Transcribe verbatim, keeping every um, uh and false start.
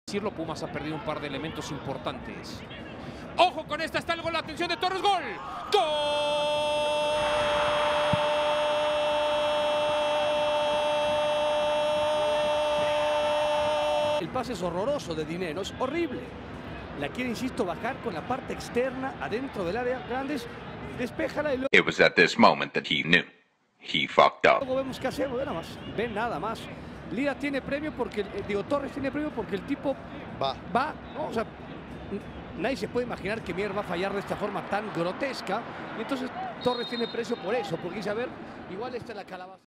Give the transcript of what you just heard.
decirlo, Pumas ha perdido un par de elementos importantes. ¡Ojo con esta! Está el gol, la atención de Torres, ¡gol! ¡Gol! El pase es horroroso de Dineno, es horrible. La quiere, insisto, bajar con la parte externa, adentro del área, Grandes, despéjala y luego... It was at this moment that he knew. He fucked up. Luego vemos qué hacemos, ve nada más, ven nada más. Lira tiene premio porque, eh, digo, Torres tiene premio porque el tipo Va. va, ¿no? O sea, nadie se puede imaginar que Mier va a fallar de esta forma tan grotesca. Y entonces Torres tiene precio por eso, porque dice, a ver, igual esta es la calabaza.